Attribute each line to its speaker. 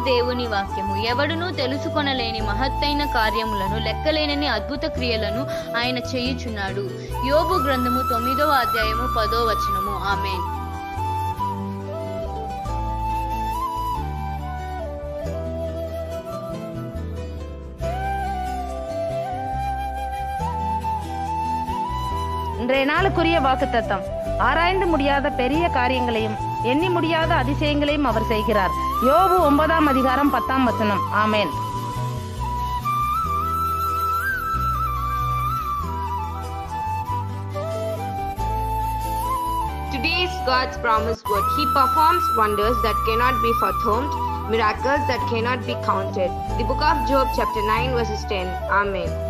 Speaker 1: దేవుని వాక్యము. ఎవడునూ తెలుసుకొనలేని మహత్తైన కార్యములను, లెక్కలేనని అద్భుత క్రియలను ఆయన చేయుచున్నాడు. యోబు గ్రంథము 9వ అధ్యాయము 10వ వచనము. ఆమేన్.
Speaker 2: இன்றைய நாளுக்குரிய வாக்குத்தத்தம். ஆராய்ந்து முடியாத பெரிய காரியங்களையும் எண்ணி முடியாத அதிசயங்களையும் அவர் செய்கிறார். யோபு 9ஆம் அதிகாரம் 10ஆம் வசனம். ஆமென்.
Speaker 3: Today is God's promised word. He performs wonders that cannot be fathomed, miracles that cannot be counted. The book of Job chapter 9 verses 10. Amen.